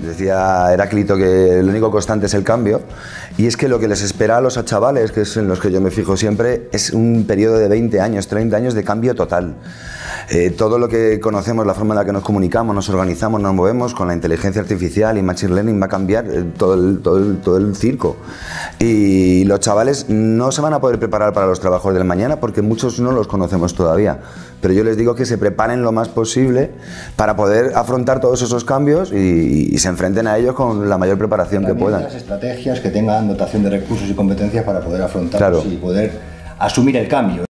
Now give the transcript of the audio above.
Decía Heráclito que el único constante es el cambio, y es que lo que les espera a los chavales, que es en los que yo me fijo siempre, es un periodo de 20 años, 30 años de cambio total. Todo lo que conocemos, la forma en la que nos comunicamos, nos organizamos, nos movemos, con la inteligencia artificial y Machine Learning va a cambiar todo el circo. Y los chavales no se van a poder preparar para los trabajos del mañana porque muchos no los conocemos todavía. Pero yo les digo que se preparen lo más posible para poder afrontar todos esos cambios y se enfrenten a ellos con la mayor preparación que puedan. Las estrategias que tengan dotación de recursos y competencias para poder afrontarlos y poder asumir el cambio.